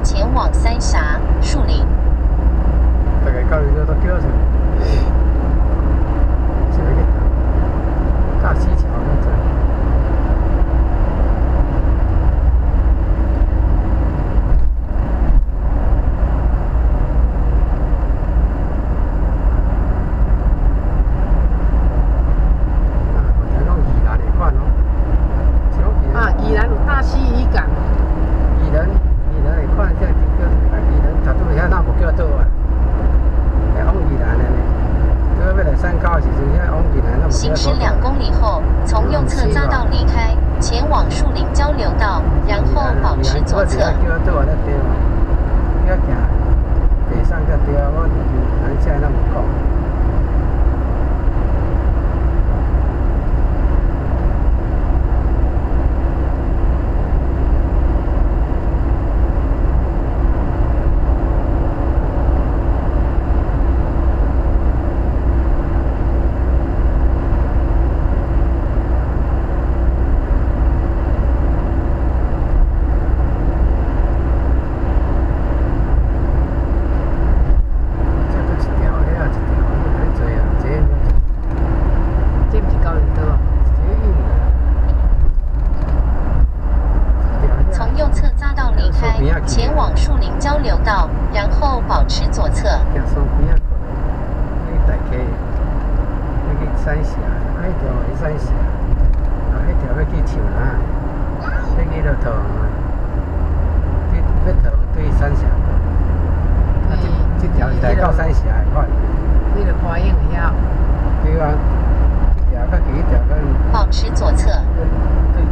前往三峡、树林。 大概到你都叫什么？是那个大溪桥那站。 宜兰有大溪渔港。 宜兰会看一下这个，宜兰头拄遐那无叫倒啊，来往宜兰的呢。这个要来山高的时阵，遐往宜兰那无叫倒。 行驶2公里后，从右侧匝道离开，前往树林交流道，然后保持左侧。 叫倒啊，那对嘛？要行北上个对啊，我南下那无讲。 前往树林交流道，然后保持左侧。 行山边啊，去大溪，去三峡，迄条去三峡，迄条要去树林，要去到桃园，要桃园对三峡。这条是来到三峡的款。 你著花影遐。 对啊，这条较近，这条较。 保持左侧。 对